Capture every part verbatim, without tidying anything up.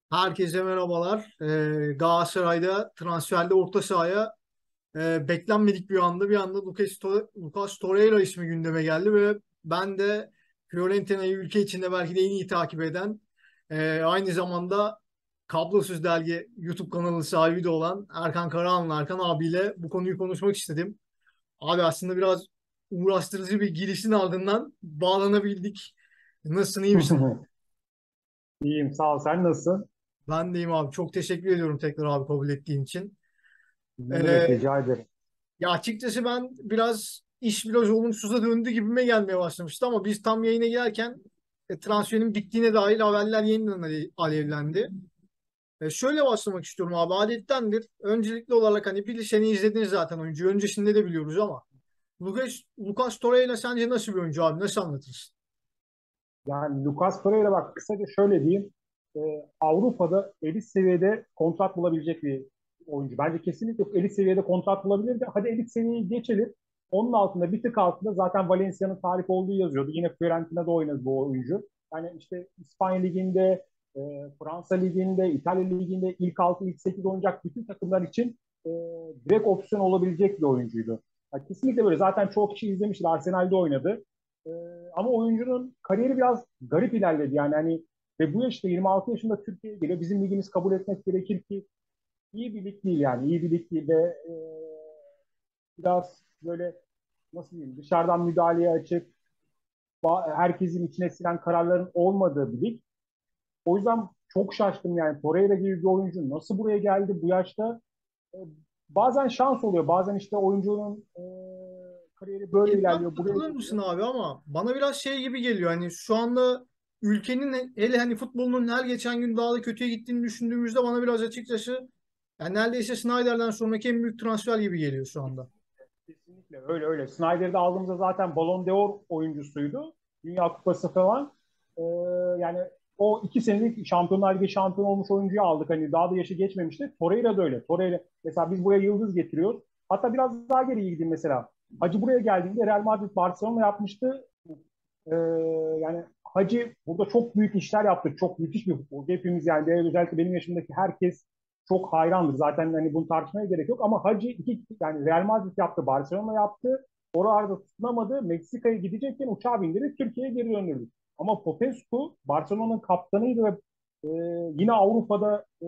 Herkese merhabalar. Ee, Galatasaray'da transferde orta sahaya e, beklenmedik bir anda bir anda Lucas, To- Lucas Torreira ismi gündeme geldi ve ben de Fiorentina'yı ülke içinde belki de en iyi takip eden e, aynı zamanda Kablosuz Dergi YouTube kanalı sahibi de olan Erkan Karahanlı Erkan abiyle bu konuyu konuşmak istedim. Abi aslında biraz uğraştırıcı bir girişin ardından bağlanabildik. Nasılsın, iyi misin? İyiyim, sağ ol. Sen nasılsın? Ben deyim abi. Çok teşekkür ediyorum tekrar abi kabul ettiğin için. Ne Ee, demek, rica ederim. Ya açıkçası ben biraz iş biraz olumsuza döndü gibime gelmeye başlamıştı ama biz tam yayına girerken e, transferin bittiğine dair haberler yeniden ale- alevlendi. E, şöyle başlamak istiyorum abi. Adettendir. Öncelikli olarak hani bilişeni izlediniz zaten oyuncu. Öncesinde de biliyoruz ama Lucas, Lucas Torreira sence nasıl bir oyuncu abi? Nasıl anlatırsın? Yani Lucas Torreira, bak kısaca şöyle diyeyim. Ee, Avrupa'da elit seviyede kontrat bulabilecek bir oyuncu. Bence kesinlikle elit seviyede kontrat bulabilir de hadi elit seviyeyi geçelim. Onun altında, bir tık altında zaten Valencia'nın tarih olduğu yazıyordu. Yine Fiorentina'da oynadı bu oyuncu. Yani işte İspanya Ligi'nde, e, Fransa Ligi'nde, İtalya Ligi'nde ilk altı, ilk sekiz oynayacak bütün takımlar için e, direkt opsiyon olabilecek bir oyuncuydu. Yani kesinlikle böyle. Zaten çok kişi izlemiştir. Arsenal'de oynadı. Ee, ama oyuncunun kariyeri biraz garip ilerledi. Yani hani ve bu yaşta yirmi altı yaşında Türkiye'ye geliyor. Bizim ligimiz kabul etmek gerekir ki iyi bir lig değil yani. İyi bir lig değil ve e, biraz böyle, nasıl diyeyim, dışarıdan müdahaleye açık, herkesin içine sinen kararların olmadığı bir lig. O yüzden çok şaştım yani. Torreira gibi bir oyuncu nasıl buraya geldi bu yaşta? E, bazen şans oluyor. Bazen işte oyuncunun e, kariyeri böyle Bilmem ilerliyor. Buraya katılır mısın geliyor. abi ama bana biraz şey gibi geliyor. Hani şu anda ülkenin hele hani futbolunun her geçen gün daha da kötüye gittiğini düşündüğümüzde bana biraz açıkçası yani neredeyse Snyder'den sonraki en büyük transfer gibi geliyor şu anda. Kesinlikle öyle öyle. Snyder'de aldığımızda zaten Ballon d'Or oyuncusuydu. Dünya Kupası falan. Ee, yani o iki senelik Şampiyonlar Ligi şampiyon olmuş oyuncuyu aldık. Hani daha da yaşı geçmemişti. Torreira da öyle. Torreira mesela, biz buraya yıldız getiriyoruz. Hatta biraz daha geriye gideyim mesela. Hacı buraya geldiğinde Real Madrid Barcelona yapmıştı. Ee, yani Hacı burada çok büyük işler yaptı. Çok müthiş bir futbolcu. Hepimiz yani, özellikle benim yaşımdaki herkes çok hayrandır. Zaten hani bunu tartışmaya gerek yok. Ama Hacı iki, yani Real Madrid yaptı, Barcelona yaptı. Oralarda tutunamadı. Meksika'ya gidecekken uçağa bindirip Türkiye'ye geri döndürdü. Ama Popescu Barcelona'nın kaptanıydı ve e, yine Avrupa'da e,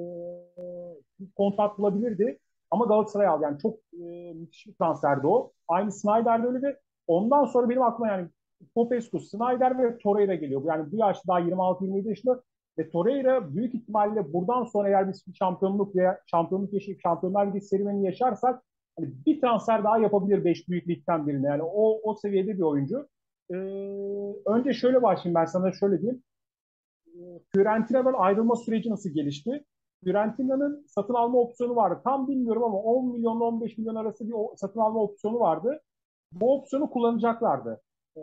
kontrat bulabilirdi. Ama Galatasaray aldı. Yani çok e, müthiş bir transferdi o. Aynı Snyder'de öyle de ondan sonra benim aklıma yani Popescu, Snyder ve Torreira geliyor. Yani bu yaşta daha yirmi altı yirmi yedi yaşında ve Torreira büyük ihtimalle buradan sonra eğer biz şampiyonluk veya şampiyonluk yaşayıp Şampiyonlar Ligi serüvenini yaşarsak hani bir transfer daha yapabilir beş büyük ligden birine. Yani o, o seviyede bir oyuncu. Ee, önce şöyle başlayayım, ben sana şöyle diyeyim. Fiorentina'dan ayrılma süreci nasıl gelişti? Fiorentina'nın satın alma opsiyonu vardı. Tam bilmiyorum ama on milyon on beş milyon arası bir satın alma opsiyonu vardı. Bu opsiyonu kullanacaklardı. Ee,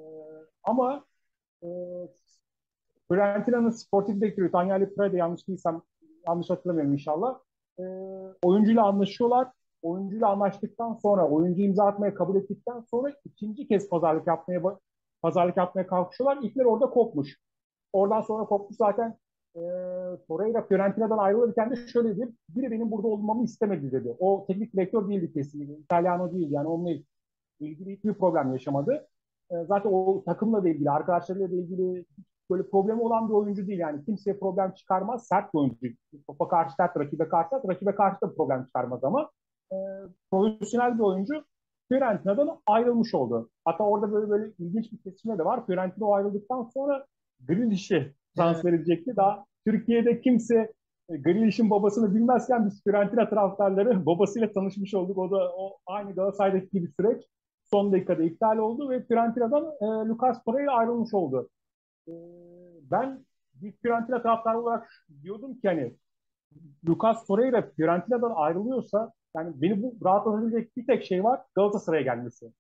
ama e, Fiorentina'nın sportif direktörü Daniele Prede, yanlış değilsem, yanlış hatırlamıyorum inşallah. E, oyuncuyla anlaşıyorlar. Oyuncuyla anlaştıktan sonra, oyuncu imza atmaya kabul ettikten sonra ikinci kez pazarlık yapmaya pazarlık yapmaya kalkışıyorlar. İlkler orada kopmuş. Oradan sonra kopmuş zaten. e, Torreira Fiorentina'dan ayrılırken de şöyle dedi. Biri benim burada olmamı istemedi dedi. O teknik direktör değildi kesinlikle. İtalyano değil yani, onunla ilgili hiçbir problem yaşamadı. E, zaten o takımla da ilgili, arkadaşlarıyla da ilgili böyle problemi olan bir oyuncu değil. Yani kimseye problem çıkarmaz. Sert bir oyuncu. Topa karşı sert, rakibe karşı sert. Rakibe karşı da problem çıkarmaz ama e, profesyonel bir oyuncu. Fiorentina'dan ayrılmış oldu. Hatta orada böyle böyle ilginç bir kesme de var. Fiorentina o ayrıldıktan sonra Grealish'i Evet. transfer edecekti. Daha Türkiye'de kimse e, Grealish'in babasını bilmezken biz Fiorentina taraftarları babasıyla tanışmış olduk. O da o aynı Galatasaray'daki gibi süreç son dakikada iptal oldu ve Fiorentina'dan e, Lucas Torreira ayrılmış oldu. E, ben bir Fiorentina taraftarı olarak diyordum ki hani Lucas Torreira Fiorentina'dan ayrılıyorsa yani beni bu rahatlatabilecek bir tek şey var: Galatasaray'a gelmesi.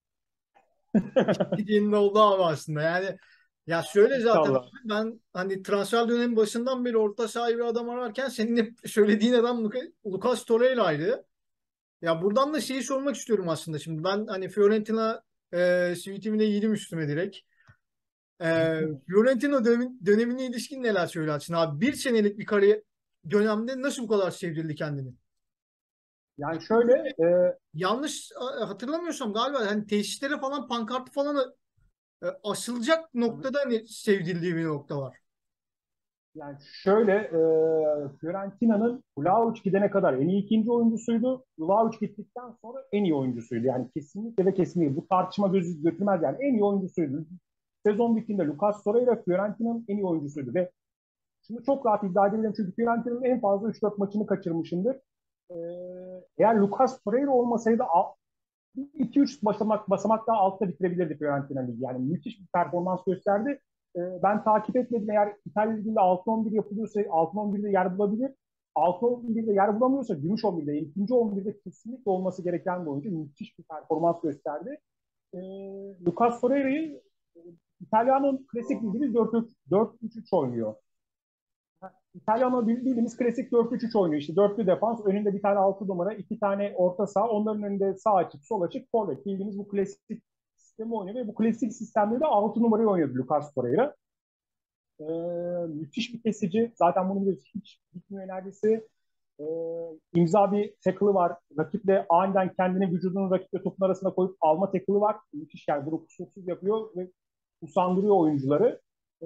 Dediğin oldu abi aslında. Yani ya şöyle zaten abi, İnşallah. ben hani transfer dönemi başından beri orta saha bir adam ararken senin hep söylediğin adam Luka- Lucas Torreira'ydı. Ya buradan da şeyi sormak istiyorum aslında şimdi. Ben hani Fiorentina e, tweetimde yedim üstüme direkt. E, Fiorentina dönem- dönemine ilişkin neler söylersin abi? Bir senelik bir kariyer, dönemde nasıl bu kadar sevdirdi kendini? Yani şöyle e, Yanlış e, hatırlamıyorsam galiba hani tesislere falan pankartı falan e, asılacak noktada hani sevdirdiği bir nokta var. Yani şöyle e, Fiorentina'nın Vlahovic gidene kadar en iyi ikinci oyuncusuydu. Vlahovic gittikten sonra en iyi oyuncusuydu. Yani kesinlikle ve kesinlikle bu tartışma gözü götürmez yani en iyi oyuncusuydu. Sezon bittiğinde Lucas Torreira Fiorentina'nın en iyi oyuncusuydu ve şunu çok rahat iddia edebilirim çünkü Fiorentina'nın en fazla üç dört maçını kaçırmışımdır. E, Eğer Lucas Torreira olmasaydı iki üç basamak, basamak daha altta bitirebilirdi Fiorentina Ligi. Yani müthiş bir performans gösterdi. Ee, ben takip etmedim. Eğer İtalya Ligi'nde altı on bir yapılıyorsa altı on birde yer bulabilir. altı on birde yer bulamıyorsa gümüş on birde, ikinci on birde kesinlikle olması gereken bir oyuncu. Müthiş bir performans gösterdi. Ee, Lucas Torreira'yı e, İtalya'nın klasik bildiğimiz dört üç üç oynuyor. İtalyan bildiğimiz klasik dört üç üç oynuyor. İşte dörtlü defans, önünde bir tane altı numara, iki tane orta saha, onların önünde sağ açık, sol açık, forvet. Bildiğimiz bu klasik sistemi oynuyor ve bu klasik sistemde de altı numarayı oynuyordu Lucas Torreira. Ee, Müthiş bir kesici. Zaten bunu biliyoruz. Hiç bitmiyor neredeyse. Ee, imza bir tackle'ı var. Rakiple aniden kendini vücudunun rakiple topun arasına koyup alma tackle'ı var. Müthiş yani bunu kusursuz yapıyor ve usandırıyor oyuncuları. Ee,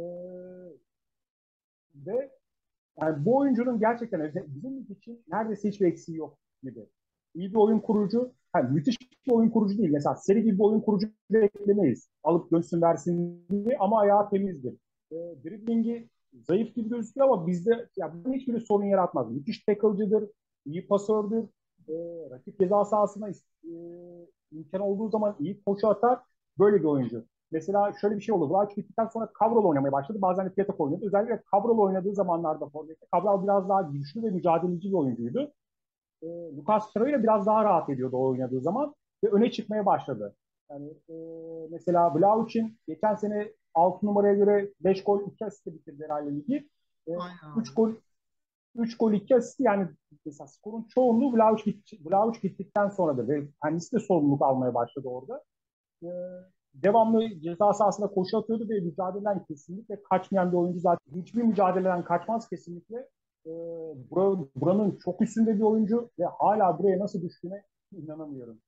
Ve yani bu oyuncunun gerçekten bizim için neredeyse hiçbir eksiği yok gibi. İyi bir oyun kurucu, yani müthiş bir oyun kurucu değil. Mesela seri gibi bir oyun kurucu beklemeyiz. Alıp dönsün versin diye ama ayağı temizdir. E, driblingi zayıf gibi gözüküyor ama bizde ya bunun hiçbir sorun yaratmaz. Müthiş tackle'cıdır, iyi pasördür. E, Rakip ceza sahasına e, imkan olduğu zaman iyi koşu atar. Böyle bir oyuncu. Mesela şöyle bir şey oldu. Vlahovic gittikten sonra Cabral oynamaya başladı. Bazen de Piatek oynadı. Özellikle Cabral oynadığı zamanlarda forvette. Cabral biraz daha güçlü ve mücadeleci bir oyuncuydu. E, Lucas Torreira biraz daha rahat ediyordu o oynadığı zaman ve öne çıkmaya başladı. Yani e, mesela Vlahovic'in geçen sene altı numaraya göre beş gol iki asistle bitirdi herhalde ligi. E, Aynen üç abi. gol üç gol iki asist yani mesela skorun çoğunluğu Vlahovic, gitt, Vlahovic gittikten sonradır ve kendisi de sorumluluk almaya başladı orada. E, Devamlı ceza sahasında koşu atıyordu ve mücadeleden kesinlikle kaçmayan bir oyuncu zaten. Hiçbir mücadeleden kaçmaz kesinlikle. E, buranın, buranın çok üstünde bir oyuncu ve hala buraya nasıl düştüğüne inanamıyorum.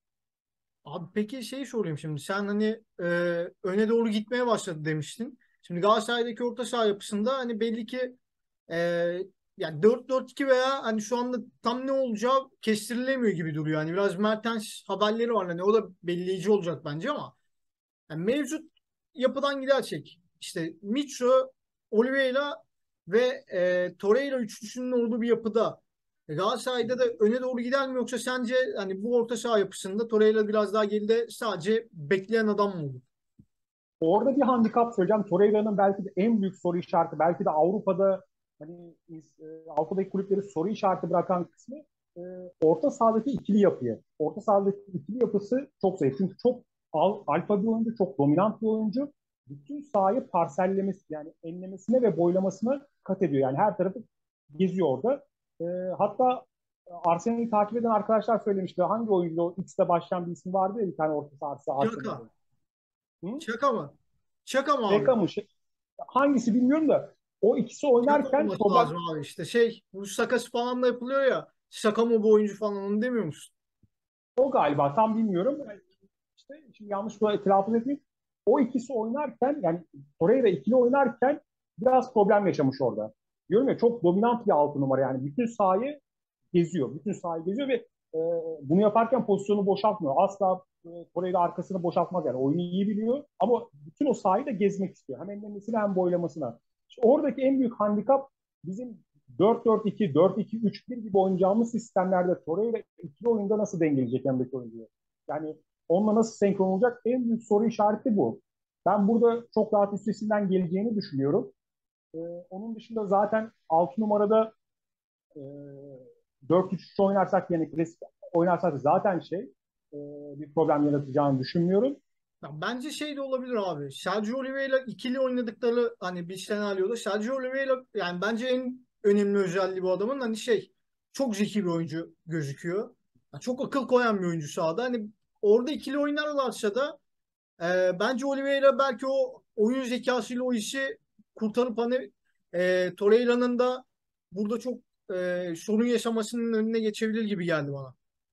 Abi peki şey sorayım şimdi. Sen hani e, öne doğru gitmeye başladı demiştin. Şimdi Galatasaray'daki orta saha yapısında hani belli ki e, yani dört dört iki veya hani şu anda tam ne olacağı kestirilemiyor gibi duruyor. Yani biraz Mertens haberleri var. Hani o da belirleyici olacak bence ama yani mevcut yapıdan gidersek işte Mitro, Oliveira ve e, Torreira üçlüsünün olduğu bir yapıda e, Galatasaray'da da öne doğru gider mi yoksa sence hani bu orta saha yapısında Torreira biraz daha geride sadece bekleyen adam mı olur? Orada bir handikap söyleyeceğim. Torreira'nın belki de en büyük soru işareti, belki de Avrupa'da hani e, Avrupa'daki kulüpleri soru işareti bırakan kısmı e, orta sahadaki ikili yapıyı. Orta sahadaki ikili yapısı çok zayıf. Çünkü çok al, alfa bir oyuncu, çok dominant bir oyuncu. Bütün sahayı parsellemesi yani enlemesine ve boylamasına kat ediyor. Yani her tarafı geziyor orada. E, hatta Arsenal'i takip eden arkadaşlar söylemişti. Hangi oyuncu o X'te başlayan bir isim vardı ya bir tane orta sahası Şaka. Arsenal'de. Hı? Şaka mı? Şaka mı abi? Şaka mı? Şey- hangisi bilmiyorum da o ikisi Şaka oynarken olması problem lazım abi işte şey bu şakası falan da yapılıyor ya şaka mı bu oyuncu falan onu demiyor musun? o galiba tam bilmiyorum. İşte şimdi yanlış bir telaffuz etmeyeyim. O ikisi oynarken yani Torreira ikili oynarken biraz problem yaşamış orada. Diyorum ya çok dominant bir altı numara yani bütün sahayı geziyor. Bütün sahayı geziyor ve e, bunu yaparken pozisyonu boşaltmıyor. Asla e, Torreira arkasını boşaltmaz yani. Oyunu iyi biliyor ama bütün o sahayı da gezmek istiyor. Hem enlemesine hem boylamasına. İşte oradaki en büyük handikap bizim dört dört iki, dört iki üç bir gibi oynayacağımız sistemlerde Torreira ikili oyunda nasıl dengeleyecek yanındaki oyuncuyu? Yani onunla nasıl senkron olacak? En büyük soru işareti bu. Ben burada çok rahat üstesinden geleceğini düşünüyorum. Ee, Onun dışında zaten altı numarada e, dört üç üç oynarsak yani klasik oynarsak zaten şey e, bir problem yaratacağını düşünmüyorum. Ya bence şey de olabilir abi. Sergio Oliveira ikili oynadıkları hani bir senaryoda Sergio Oliveira yani bence en önemli özelliği bu adamın hani şey çok zeki bir oyuncu gözüküyor. Ya çok akıl koyan bir oyuncu sahada. Hani orada ikili oynarlarsa da e, bence Oliveira belki o oyun zekasıyla o işi kurtarıp hani e, Torreira'nın da burada çok e, sorun yaşamasının önüne geçebilir gibi geldi bana.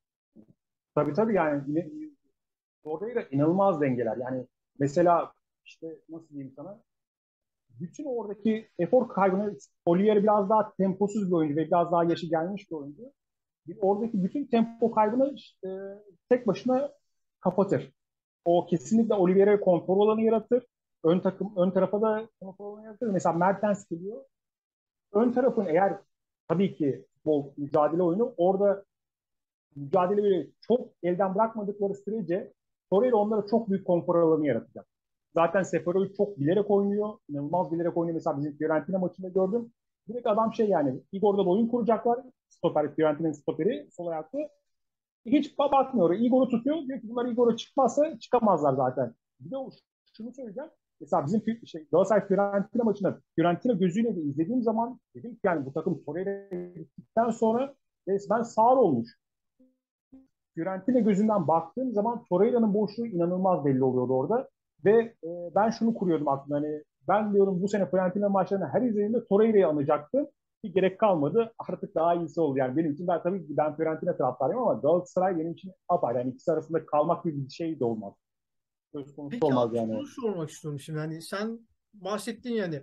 Tabii tabii yani yine- orada da inanılmaz dengeler. Yani mesela işte nasıl diyeyim sana, bütün oradaki efor kaybını, Olivier biraz daha temposuz bir oyuncu ve biraz daha yaşı gelmiş bir oyuncu. Bir oradaki bütün tempo kaybını e, tek başına kapatır. O kesinlikle Olivier'e konfor alanı yaratır. Ön takım, ön tarafa da konfor alanı yaratır. Mesela Mertens geliyor. Ön tarafın eğer tabii ki futbol mücadele oyunu, orada mücadeleyi çok elden bırakmadıkları sürece Torreira onlara çok büyük konfor alanı yaratacak. Zaten Seferovic çok bilerek oynuyor. İnanılmaz bilerek oynuyor. Mesela bizim Fiorentina maçında gördüm. Direkt adam şey yani Igor'da da oyun kuracaklar. Stoper, Fiorentina'nın stoperi sol ayaklı. Hiç bakmıyor. Igor'u tutuyor. Diyor ki bunlar Igor'a çıkmazsa çıkamazlar zaten. Bir de şunu söyleyeceğim. Mesela bizim şey, Galatasaray Fiorentina maçında Fiorentina gözüyle de izlediğim zaman dedim ki yani bu takım Torreira gittikten sonra resmen sağır olmuş. Fiorentina gözünden baktığım zaman Torreira'nın boşluğu inanılmaz belli oluyordu orada. Ve e, ben şunu kuruyordum aklımda. Hani ben diyorum bu sene Fiorentina maçlarında her izlediğimde Torreira'yı anacaktım. Bir gerek kalmadı. Artık daha iyisi oldu. Yani benim için ben tabii ki ben Fiorentina taraftarıyım ama Galatasaray benim için apayrı. Yani ikisi arasında kalmak gibi bir şey de olmaz. Söz konusu Peki olmaz abi yani. şunu sormak istiyorum şimdi. Hani sen bahsettin yani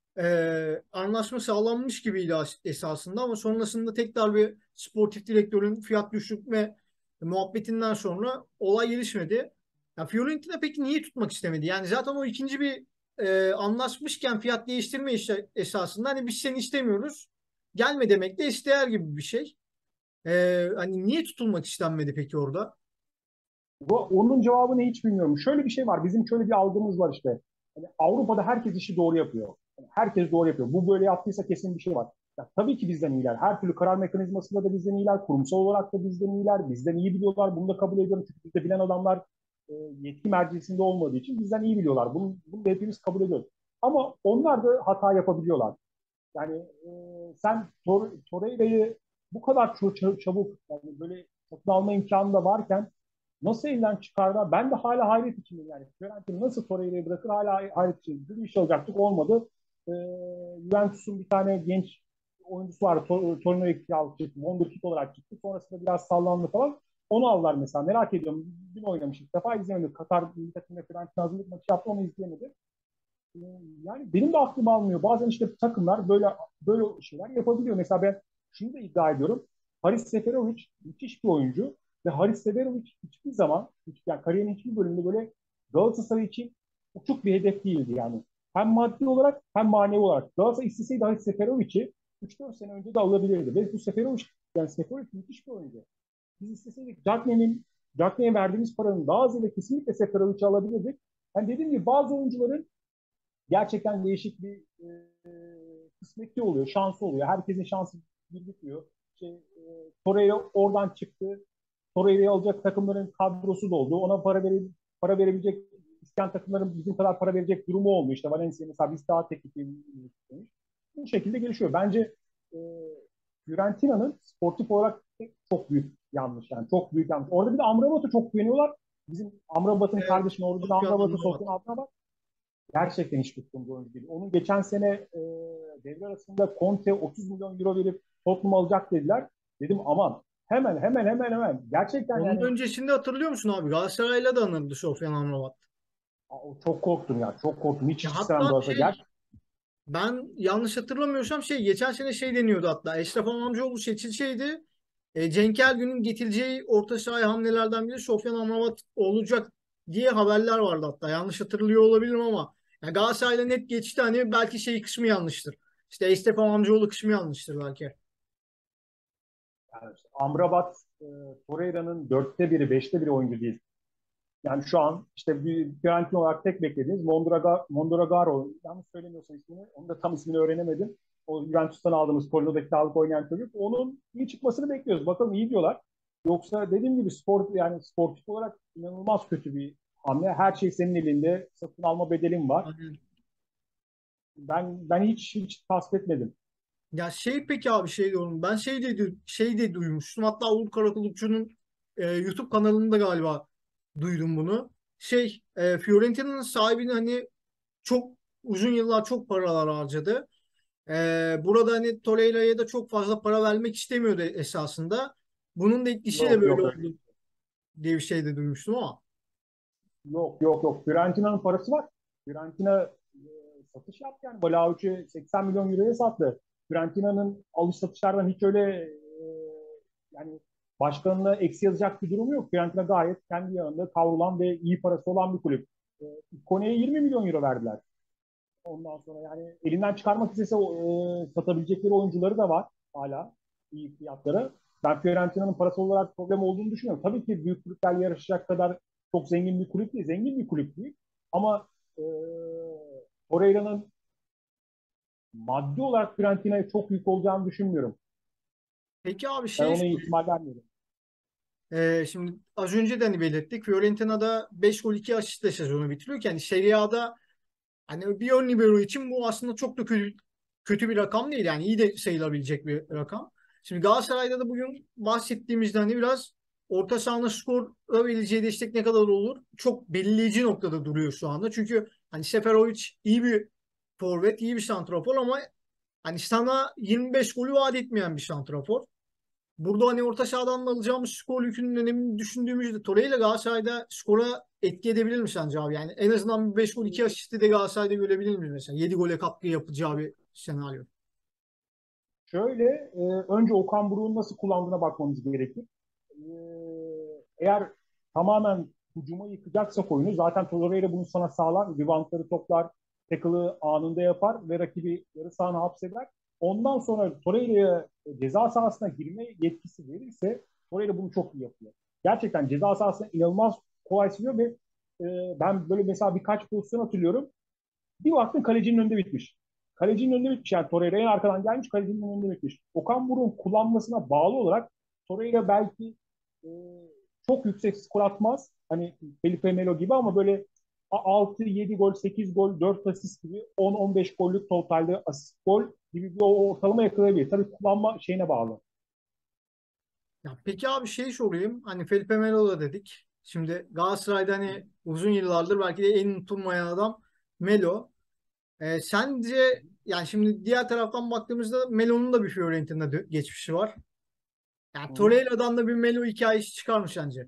e, anlaşma sağlanmış gibiydi as- esasında ama sonrasında tekrar bir sportif direktörün fiyat düşürme muhabbetinden sonra olay gelişmedi. Ya Fiorentina peki niye tutmak istemedi? Yani zaten o ikinci bir e, anlaşmışken fiyat değiştirme işe, esasında hani biz seni istemiyoruz. Gelme demek de isteyer gibi bir şey. E, hani niye tutulmak istenmedi peki orada? Bu, onun cevabını hiç bilmiyorum. Şöyle bir şey var. Bizim şöyle bir algımız var işte. Yani Avrupa'da herkes işi doğru yapıyor. Yani herkes doğru yapıyor. Bu böyle yaptıysa kesin bir şey var. Ya, tabii ki bizden iyiler. Her türlü karar mekanizmasında da bizden iyiler. Kurumsal olarak da bizden iyiler. Bizden iyi biliyorlar. Bunu da kabul ediyorum. Çünkü bizde bilen adamlar e, yetki merkezinde olmadığı için bizden iyi biliyorlar. Bunu, bunu da hepimiz kabul ediyoruz. Ama onlar da hata yapabiliyorlar. Yani e, sen Tor Torreira'yı bu kadar çabuk yani böyle satın alma imkanı da varken nasıl elden çıkardı? Ben de hala hayret içindeyim yani. Fiorentina nasıl Torreira'yı bırakır hala hayret içindeyim. Bir iş alacaktık olmadı. Ee, Juventus'un bir tane genç oyuncusu var. Tor Torino'ya kiralık çıktı. Wonderkid olarak çıktı. Sonrasında biraz sallandı falan. Onu aldılar mesela. Merak ediyorum. Dün oynamış ilk defa izlemedim. Katar milli takımında Fiorentina hazırlık maçı yaptı. Onu izleyemedi. Ee, Yani benim de aklım almıyor. Bazen işte takımlar böyle böyle şeyler yapabiliyor. Mesela ben şunu da iddia ediyorum. Haris Seferovic müthiş bir oyuncu ve Haris Seferovic hiçbir zaman, hiç, yani kariyerinin hiçbir bölümünde böyle Galatasaray için uçuk bir hedef değildi yani. Hem maddi olarak hem manevi olarak. Galatasaray isteseydi Haris Seferovic'i üç dört sene önce de alabilirdi. Ve bu Seferovic, yani Seferovic müthiş bir oyuncu. Biz isteseydik Cagney'in Cagney'e verdiğimiz paranın daha azıyla kesinlikle Seferovic'i alabilirdik. Yani dediğim gibi bazı oyuncuların gerçekten değişik bir e, kısmetli oluyor, şansı oluyor. Herkesin şansı bir gitmiyor. İşte, e, Torreira oradan çıktı. Torreira'yı alacak takımların kadrosu doldu. Ona para vere, para verebilecek isteyen takımların bizim kadar para verecek durumu olmuyor. İşte Valencia mesela biz daha teknik bir istemiş. Bu şekilde gelişiyor. Bence e, Fiorentina'nın sportif olarak çok büyük yanlış yani. Çok büyük yanlış. Orada bir de Amrabat'a çok güveniyorlar. Bizim Amrabat'ın Evet, kardeşinin orijinal Sofyan Amrabat'ı Amrabat. Sofyan Amrabat gerçekten hiç tuttuğum bir oyuncu değil. Onun geçen sene e, devre arasında Conte otuz milyon euro verip Tottenham alacak dediler. Dedim aman hemen hemen hemen hemen. Gerçekten Onun yani öncesinde hatırlıyor musun abi? Galatasaray'la da anıldı Sofyan Amrabat. çok korktum ya. Çok korktum. Hiç Ya hiç istemem hatta Galatasaray. şey Ger ben yanlış hatırlamıyorsam şey geçen sene şey deniyordu hatta. Eşref Amamcıoğlu seçilseydi e, Cenk Ergün'ün getireceği orta sahaya hamlelerden biri Sofyan Amrabat olacak diye haberler vardı hatta. Yanlış hatırlıyor olabilirim ama ya Galatasaray'la net geçti hani belki şey kısmı yanlıştır. İşte Eşref Amamcıoğlu kısmı yanlıştır belki. yani işte Amrabat e, Torreira'nın dörtte biri, beşte biri oyuncu değil. Yani şu an işte bir Fiorentina olarak tek beklediğiniz Mondraga, Mondragaro, yanlış söylemiyorsam ismini, onu da tam ismini öğrenemedim. O Juventus'tan aldığımız Torino'daki kiralık oynayan çocuk. Onun iyi çıkmasını bekliyoruz. Bakalım iyi diyorlar. Yoksa dediğim gibi spor yani sportif olarak inanılmaz kötü bir hamle. Her şey senin elinde. Satın alma bedelin var. Aynen. Ben ben hiç hiç tasvip etmedim. Ya şey peki abi şey diyorum ben şey de du- şey de duymuştum hatta Uğur Karakulukçu'nun e, YouTube kanalında galiba duydum bunu. Şey e, Fiorentina'nın sahibini hani çok uzun yıllar çok paralar harcadı. Ee, burada hani Torreira'ya da çok fazla para vermek istemiyordu esasında. Bunun da etkisiyle Yok böyle yok öyle. oldu diye bir şey de duymuştum ama. Yok yok yok. Fiorentina'nın parası var. Fiorentina e, satış yaptı yani. Vlahovic'i seksen milyon euroya sattı. Fiorentina'nın alış satışlardan hiç öyle e, yani başkanına eksi yazacak bir durumu yok. Fiorentina gayet kendi yanında kavrulan ve iyi parası olan bir kulüp. E, Kone'ye yirmi milyon euro verdiler. Ondan sonra yani elinden çıkarmak istese e, satabilecekleri oyuncuları da var hala iyi fiyatlara. Ben Fiorentina'nın parası olarak problem olduğunu düşünüyorum. Tabii ki büyük kulüplerle yarışacak kadar çok zengin bir kulüp değil. Zengin bir kulüp değil. Ama e, Torreira'nın maddi olarak Fiorentina'ya çok yük olacağını düşünmüyorum. Peki abi Ben şey ona ihtimal vermiyorum. Ee, şimdi az önce de hani belirttik. Fiorentina'da beş gol iki asistle sezonu bitiriyorken yani Serie A'da hani bir ön libero için bu aslında çok da kötü, kötü bir rakam değil. Yani iyi de sayılabilecek bir rakam. Şimdi Galatasaray'da da bugün bahsettiğimizde hani biraz orta sahana skor verileceği destek ne kadar olur? Çok belirleyici noktada duruyor şu anda. Çünkü hani Seferovic iyi bir forvet, iyi bir santrafor ama hani sana yirmi beş golü vaat etmeyen bir santrafor. Burada hani orta sahadan da alacağımız skor yükünün önemini düşündüğümüzde Torreira Galatasaray'da skora etki edebilir mi sence abi? Yani en azından bir beş gol iki asisti de Galatasaray'da görebilir miyiz mesela? Yedi gole katkı yapacağı bir senaryo. Şöyle, e, önce Okan Buruk'un nasıl kullandığına bakmamız gerekir. E, eğer tamamen hücuma yıkacaksak oyunu zaten Torreira bunu sana sağlar. Rivantları toplar, tackle'ı anında yapar ve rakibi yarı sahana hapseder. Ondan sonra Torreira'ya ceza sahasına girme yetkisi verirse Torreira bunu çok iyi yapıyor. Gerçekten ceza sahasına inanılmaz kolay siliyor ve e, ben böyle mesela birkaç pozisyon hatırlıyorum. Bir baktın kalecinin önünde bitmiş. Kalecinin önünde bitmiş. Yani Torreira en arkadan gelmiş, kalecinin önünde bitmiş. Okan Buruk'un kullanmasına bağlı olarak Torreira belki e, çok yüksek skor atmaz. Hani Felipe Melo gibi ama böyle altı yedi gol, sekiz gol, dört asist gibi on on beş gollük totalde asist gol gibi bir ortalama yakalayabilir. Tabii kullanma şeyine bağlı. Ya peki abi şey sorayım. Hani Felipe Melo da dedik. Şimdi Galatasaray'da hani uzun yıllardır belki de en unutulmayan adam Melo. Ee, sence yani şimdi diğer taraftan baktığımızda Melo'nun da bir Fiorentina dö- geçmişi var. Yani Hı hı. Torreira'dan da bir Melo hikayesi çıkar mı sence?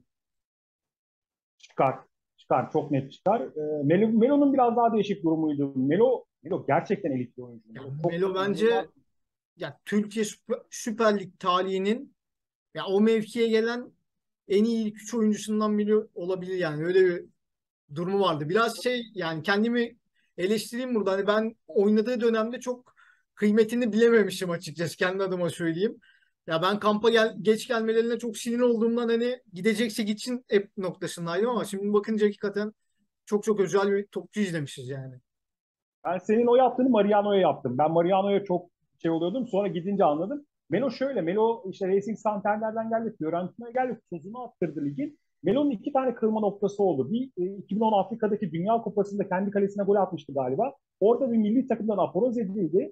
Çıkar. Çıkar. Çok net çıkar. E, Melo, Melo'nun biraz daha değişik durumuydu. Melo, Melo gerçekten elit bir oyuncu. Ya Melo çok Melo inanılmaz. bence ya Türkiye Süper, Süper Lig tarihinin ya o mevkiye gelen en iyi ilk üç oyuncusundan biri olabilir yani. Öyle bir durumu vardı. Biraz şey yani kendimi eleştireyim burada. Hani ben oynadığı dönemde çok kıymetini bilememişim açıkçası kendi adıma söyleyeyim. Ya ben kampa gel geç gelmelerine çok sinir olduğumdan hani gidecekse gitsin hep noktasındaydım ama şimdi bakınca hakikaten çok çok özel bir topçu izlemişiz yani. Ben senin o yaptığını Mariano'ya yaptım. Ben Mariano'ya çok şey oluyordum. Sonra gidince anladım. Melo şöyle. Melo işte Racing Santander'den geldi. Fiorentina'ya geldi. Tuzunu attırdı ligin. Melo'nun iki tane kırılma noktası oldu. Bir e, iki bin on Afrika'daki Dünya Kupası'nda kendi kalesine gol atmıştı galiba. Orada bir milli takımdan aforoz edildi.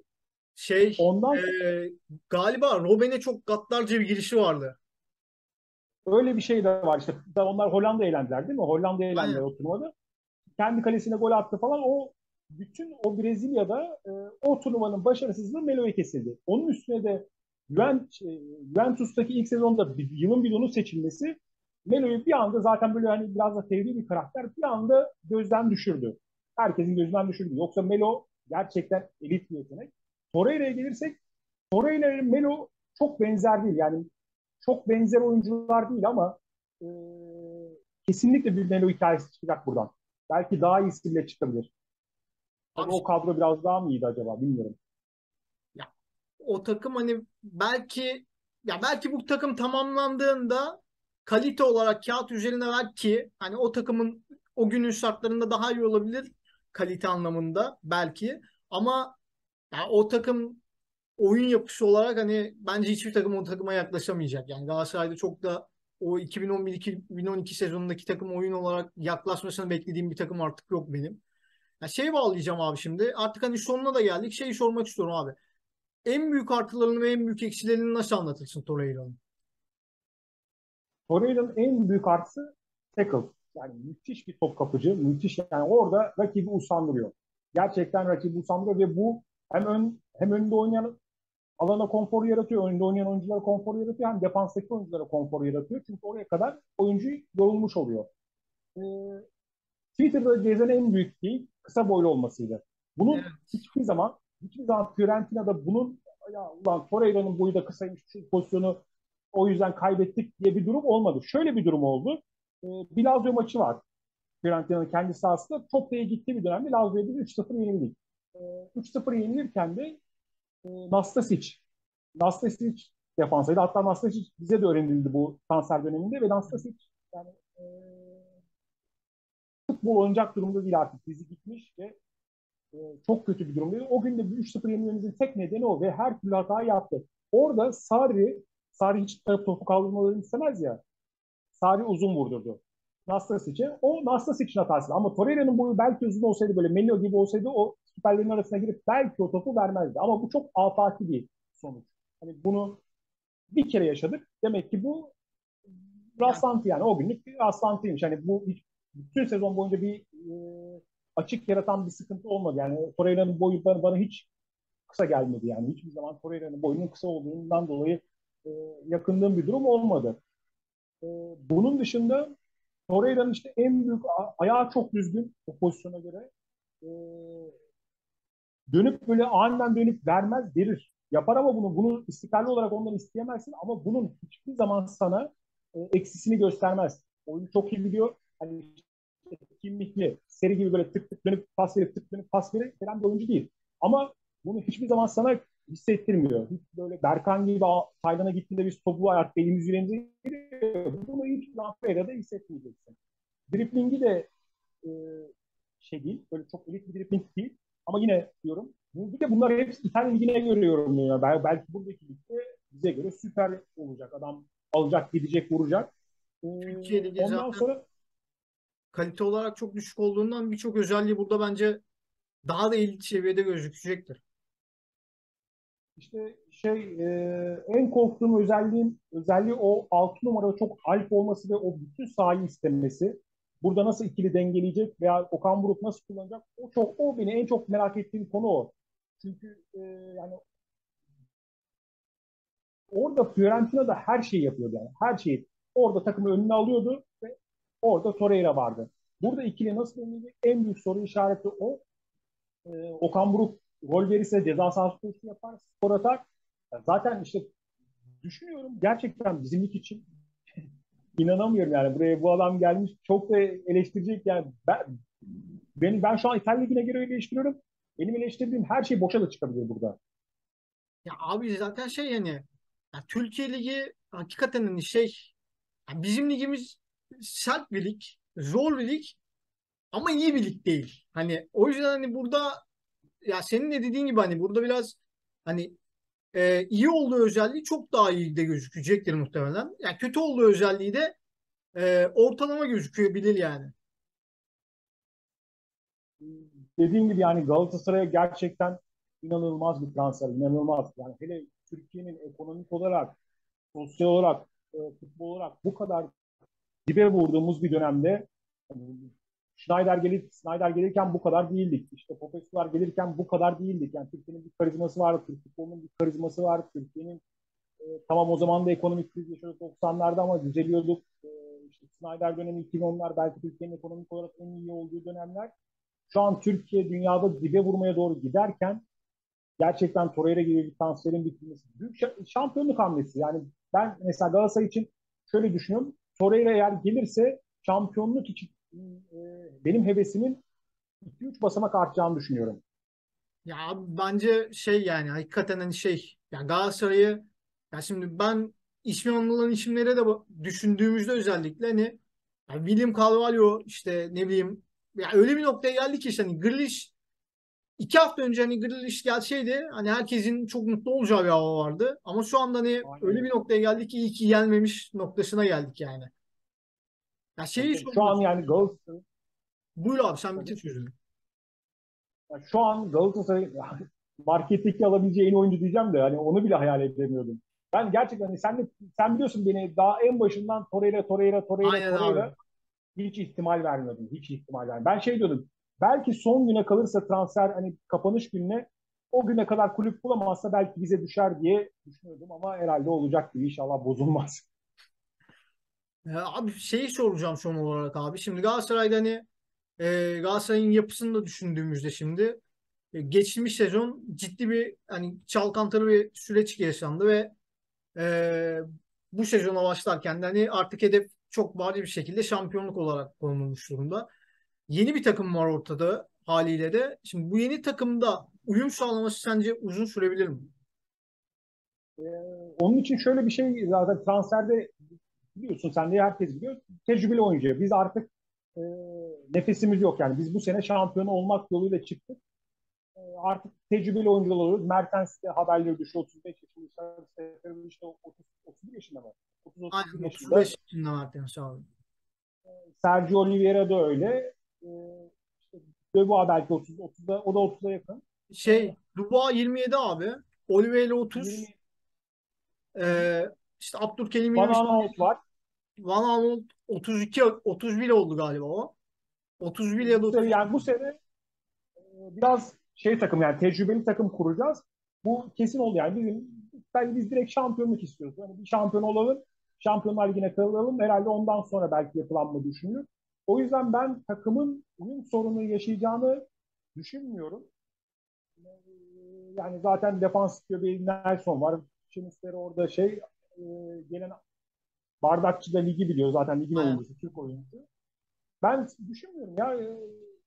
Şey Ondan e, sonra galiba Robben'e çok gaddarca bir girişi vardı. öyle bir şey de var. İşte onlar Hollanda eğlendiler değil mi? Hollanda eğlendiler Aynen. o turnuvada. Kendi kalesine gol attı falan. O bütün o Brezilya'da e, o turnuvanın başarısızlığı Melo'ya kesildi. Onun üstüne de Juventus, e, Juventus'taki ilk sezonda bir, yılın bidonu seçilmesi Melo'yu bir anda zaten böyle hani biraz da fevri bir karakter bir anda gözden düşürdü. Herkesin gözünden düşürdü. Yoksa Melo gerçekten elit bir yetenek. Torreira'ya gelirsek Torreira ile Melo çok benzer değil. Yani çok benzer oyuncular değil ama e, kesinlikle bir Melo hikayesi çıkacak buradan. Belki daha iyisi bile çıkabilir. Tabii Abi o kadro biraz daha mı iyiydi acaba bilmiyorum. ya, o takım hani belki ya belki bu takım tamamlandığında kalite olarak kağıt üzerine belki hani o takımın o günün şartlarında daha iyi olabilir kalite anlamında belki ama ya o takım oyun yapısı olarak hani bence hiçbir takım o takıma yaklaşamayacak. Yani Galatasaray'da çok da o iki bin on bir-iki bin on iki sezonundaki takım oyun olarak yaklaşmasını beklediğim bir takım artık yok benim. Ya şey bağlayacağım abi şimdi. Artık hani sonuna da geldik. Şeyi sormak istiyorum abi. En büyük artılarını ve en büyük eksilerini nasıl anlatırsın Torreira'nın? Torreira'nın en büyük artısı tackle. Yani müthiş bir top kapıcı. Müthiş yani orada rakibi usandırıyor. Gerçekten rakibi usandırıyor ve bu hem ön hem önünde oynayan alana konfor yaratıyor, önünde oynayan oyunculara konfor yaratıyor, hem defanstaki oyunculara konfor yaratıyor. Çünkü oraya kadar oyuncu yorulmuş oluyor. Ee, Twitter'da gezen en büyük değil kısa boylu olmasıydı. Bunun Evet. hiçbir zaman hiçbir zaman Fiorentina'da bunun ya ulan Torreira'nın boyu da kısaymış şu pozisyonu o yüzden kaybettik diye bir durum olmadı. Şöyle bir durum oldu. Ee, bir Lazio maçı var. Fiorentina'nın kendi sahasında çok da iyi gittiği bir dönemde Lazio'ya biz üç sıfır yenildik. Ee, üç sıfır yenilirken de e, Nastasic Nastasic defansıydı. Hatta Nastasic bize de öğrenildi bu transfer döneminde ve Nastasic yani e, futbol oynayacak durumda değil artık. Dizi gitmiş ve e, çok kötü bir durumdaydı. O gün de üç sıfır yenilmemizin tek nedeni o ve her türlü hatayı yaptı. Orada Sarri, Sarri hiç topu kaldırmalarını istemez ya. Sarri uzun vurdurdu. Nastasic'e. O Nastasic'in hatası. Ama Torreira'nın boyu belki uzun olsaydı böyle Melo gibi olsaydı o stoperlerin arasına girip belki o topu vermezdi. Ama bu çok afaki bir sonuç. Hani bunu bir kere yaşadık. Demek ki bu Yani, rastlantı yani o günlük bir rastlantıymış. Hani bu hiç, bütün sezon boyunca bir e, açık yaratan bir sıkıntı olmadı. Yani Torreira'nın boyu bana, bana hiç kısa gelmedi yani. Hiçbir zaman Torreira'nın boyunun kısa olduğundan dolayı e, yakındığım bir durum olmadı. E, bunun dışında Torreira'nın işte en büyük ayağı çok düzgün o pozisyona göre. E, dönüp böyle aniden dönüp vermez verir. Yapar ama bunu bunu istikrarlı olarak ondan isteyemezsin ama bunun hiçbir zaman sana e, eksisini göstermez. Oyunu çok iyi biliyor. Hani kimlikli, seri gibi böyle tık tık dönüp pas verip tık dönüp pas verip falan bir oyuncu değil. Ama bunu hiçbir zaman sana hissettirmiyor. Hiç böyle Berkan gibi Tayland'a gittiğinde biz topu artık elimiz yüreğimize giriyor. Bunu hiç Rafaela'da hissetmeyeceksin. Driplingi de e, şey değil. Böyle çok elit bir dripling değil. Ama yine diyorum. Bir de bunlar hepsi İtalyan ligine göre yorumluyor. Bel- Belki buradaki ligde bize göre süper olacak. Adam alacak, gidecek, vuracak. Ee, Türkiye Ligi ondan zaten sonra kalite olarak çok düşük olduğundan birçok özelliği burada bence daha da elit seviyede gözükecektir. işte şey e, en korktuğum özelliğim özelliği o altı numara çok alf olması ve o bütün sahayı istemesi. Burada nasıl ikili dengeleyecek veya Okan Buruk nasıl kullanacak? O çok o beni en çok merak ettiğim konu o. Çünkü e, yani orada Fiorentina'da her şeyi yapıyordu yani. Her şeyi. Orada takımı önüne alıyordu ve orada Torreira vardı. Burada ikili nasıl deneyecek? En büyük soru işareti o. Ee, Okan Buruk gol verirse ceza sahası koşusu yapar, skor atar. Ya zaten işte düşünüyorum gerçekten bizimlik için inanamıyorum yani buraya bu adam gelmiş çok da eleştirecek yani ben, ben, ben şu an İtalya Ligi'ne göre eleştiriyorum. Benim eleştirdiğim her şey boşa da çıkabilir burada. Ya abi zaten şey yani ya Türkiye Ligi hakikaten hani şey ya bizim ligimiz sert bir lig, zor bir lig ama iyi bir lig değil. Hani o yüzden hani burada ya senin de dediğin gibi hani burada biraz hani e, iyi olduğu özelliği çok daha iyi de gözükecektir muhtemelen. Yani kötü olduğu özelliği de e, ortalama gözüküyor bilir yani. Dediğim gibi yani Galatasaray'a gerçekten inanılmaz bir transfer, inanılmaz. Yani hele Türkiye'nin ekonomik olarak, sosyal olarak, e, futbol olarak bu kadar dibe vurduğumuz bir dönemde yani Schneider gelir, Schneider gelirken bu kadar değildik. İşte Popescular gelirken bu kadar değildik. Yani Türkiye'nin bir karizması var, Türk futbolunun bir karizması var. Türkiye'nin e, tamam o zaman da ekonomik kriz yaşıyorduk doksanlarda ama düzeliyorduk. E, işte Schneider dönemi iki bin onlar belki Türkiye'nin ekonomik olarak en iyi olduğu dönemler. Şu an Türkiye dünyada dibe vurmaya doğru giderken gerçekten Torreira gibi bir transferin bitirmesi. Büyük şampiyonluk hamlesi. Yani ben mesela Galatasaray için şöyle düşünüyorum. Torreira eğer gelirse şampiyonluk için e, benim hevesimin iki üç basamak artacağını düşünüyorum. Ya abi bence şey yani hakikaten hani şey ya Galatasaray'ı ya şimdi ben ismi anılan isimlere de bak- düşündüğümüzde özellikle hani ya William Carvalho işte ne bileyim ya öyle bir noktaya geldi ki işte hani Grealish iki hafta önce hani Grealish gelseydi hani herkesin çok mutlu olacağı bir hava vardı. Ama şu anda hani Aynen öyle bir öyle. noktaya geldik ki iyi ki gelmemiş noktasına geldik yani. Ya Tabii, şeyi tabii. Şu sormak an yani istiyorum. Galatasaray Buyur abi sen bitir tabii. sözünü. Yani şu an Galatasaray marketteki alabileceği en oyuncu diyeceğim de hani onu bile hayal edemiyordum. Ben gerçekten hani sen de, sen biliyorsun beni daha en başından Torreira, Torreira, Torreira, Aynen abi. Torreira hiç ihtimal vermiyordum. Hiç ihtimal vermiyordum. Ben şey diyordum. Belki son güne kalırsa transfer hani kapanış gününe o güne kadar kulüp bulamazsa belki bize düşer diye düşünüyordum ama herhalde olacak gibi, inşallah bozulmaz. Ya abi şeyi soracağım son olarak abi. Şimdi Galatasaray'da hani e, Galatasaray'ın yapısını da düşündüğümüzde şimdi e, geçmiş sezon ciddi bir hani çalkantılı bir süreç yaşandı ve e, bu sezona başlarken de hani artık hedef çok bariz bir şekilde şampiyonluk olarak konulmuş durumda. Yeni bir takım var ortada haliyle de. Şimdi bu yeni takımda uyum sağlaması sence uzun sürebilir mi? Ee, Onun için şöyle bir şey, zaten transferde biliyorsun, sen de herkes biliyor, tecrübeli oyuncu. Biz artık e, nefesimiz yok yani. Biz bu sene şampiyon olmak yoluyla çıktık. E, artık tecrübeli oyuncular oluyoruz. Mertens de haberleri düştü, otuz beş yaşında. Seferovic işte otuz, otuz bir yaşında mı? otuz otuz bir Aynen yaşında. otuz beş yaşında Mertens abi. Sergio Oliveira da öyle. E, işte Döbois belki otuz, otuzda, o da otuza yakın. E, Şey Dubois yirmi yedi abi. Oliveira otuz. yirmi Ee, işte Abdülkerim Van yirmi sekiz. Aanholt var. Van Aanholt otuz iki otuz bir oldu galiba o. otuz bir ya Bu da sene, otuz. yani bu sene biraz şey takım, yani tecrübeli takım kuracağız. Bu kesin oldu yani, bizim ben, biz direkt şampiyonluk istiyoruz. Yani bir şampiyon olalım, Şampiyonlar Ligi'ne kalalım. Herhalde ondan sonra belki yapılanma düşünülür. O yüzden ben takımın uyum sorunu yaşayacağını düşünmüyorum. Yani zaten defans istiyor, bir Nelson var. Şinisleri orada şey e, gelen Bardakçı da ligi biliyor. Zaten ligin Aynen. oyuncusu, Türk oyuncusu. Ben düşünmüyorum ya. E,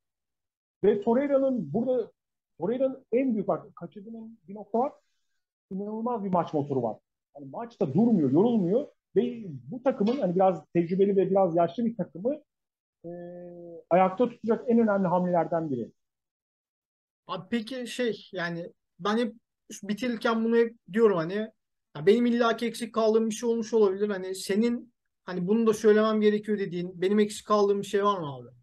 Ve Torreira'nın burada, Torreira'nın en büyük bak kaçırdığım bir nokta var. İnanılmaz bir maç motoru var. Yani maçta durmuyor, yorulmuyor ve bu takımın hani biraz tecrübeli ve biraz yaşlı bir takımı e, ayakta tutacak en önemli hamlelerden biri. Abi peki şey yani ben hep bitirirken bunu hep diyorum hani ya benim illaki eksik kaldığım bir şey olmuş olabilir. Hani senin hani bunu da söylemem gerekiyor dediğin benim eksik kaldığım bir şey var mı abi?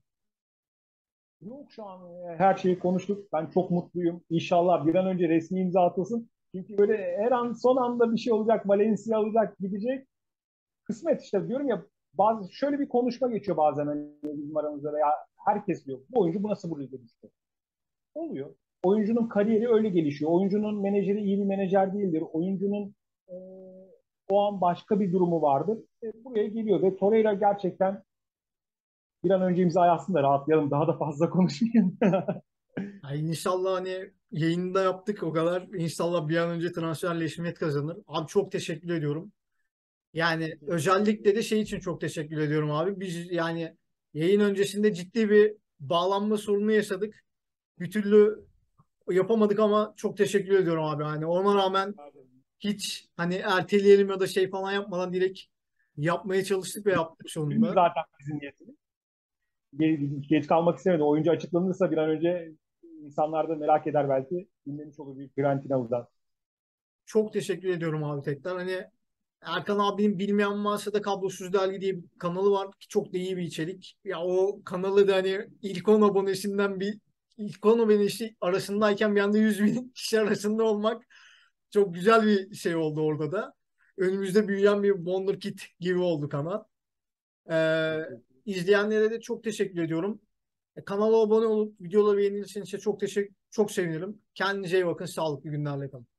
Yok, şu an e, her şeyi konuştuk. Ben çok mutluyum. İnşallah bir an önce resmi imza atılsın. Çünkü böyle her an, son anda bir şey olacak. Valencia alacak, gidecek. Kısmet işte, diyorum ya, bazı şöyle bir konuşma geçiyor bazen hani bizim aramızda veya herkes diyor. Bu oyuncu bu nasıl bu ligde düştü? Oluyor. Oyuncunun kariyeri öyle gelişiyor. Oyuncunun menajeri iyi bir menajer değildir. Oyuncunun e, o an başka bir durumu vardır. E, buraya geliyor ve Torreira gerçekten bir an önce imza atsın da rahatlayalım. Daha da fazla konuşmayayım. Ay inşallah hani yayında yaptık o kadar. İnşallah bir an önce transferleşme kazanır. Abi çok teşekkür ediyorum. Yani özellikle de şey için çok teşekkür ediyorum abi. Biz yani yayın öncesinde ciddi bir bağlanma sorunu yaşadık. Bir türlü yapamadık ama çok teşekkür ediyorum abi. Hani ona rağmen hiç hani erteleyelim ya da şey falan yapmadan direkt yapmaya çalıştık ve yaptık Bugün sonunda. zaten bizim niyetimiz. Geç, geç kalmak istemedim. Oyuncu açıklanırsa bir an önce insanlar da merak eder belki. Dinlemiş olur bir Fiorentina buradan. Çok teşekkür ediyorum abi tekrar. Hani Erkan abinin bilmeyen varsa da Kablosuz Dergi diye bir kanalı var ki çok da iyi bir içerik. Ya o kanalı da hani ilk on abonesinden bir ilk on abonesi arasındayken bir anda yüz bin kişi arasında olmak çok güzel bir şey oldu orada da. Önümüzde büyüyen bir Wonderkid gibi oldu kanal. Ee, izleyenlere de çok teşekkür ediyorum. E, kanala abone olup videoları beğenirseniz çok teşekkür çok sevinirim. Kendinize iyi bakın. Sağlıklı günlerle kalın.